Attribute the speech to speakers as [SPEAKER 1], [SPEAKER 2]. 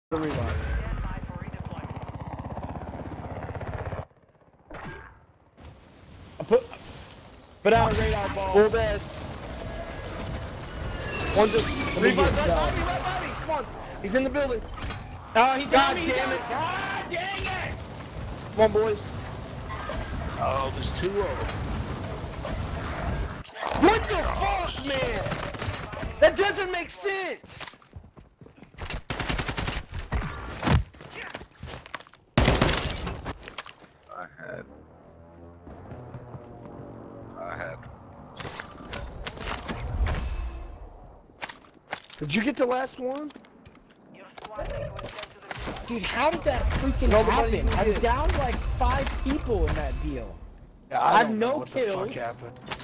[SPEAKER 1] The reload. I put out a radar ball.
[SPEAKER 2] Full dead.
[SPEAKER 1] One just revive. Bobby. Come on. He's in the building. Oh, he got me. Damn it. God dang it. Come on, boys.
[SPEAKER 2] Oh, there's two of them.
[SPEAKER 1] What the fuck, man? That doesn't make sense.
[SPEAKER 2] I had.
[SPEAKER 1] Did you get the last one?
[SPEAKER 3] Dude, how did that freaking happen? I'm down like 5 people in that deal.
[SPEAKER 1] Yeah,
[SPEAKER 3] I have
[SPEAKER 1] don't know
[SPEAKER 3] no
[SPEAKER 1] what the
[SPEAKER 3] kills.
[SPEAKER 1] fuck happened.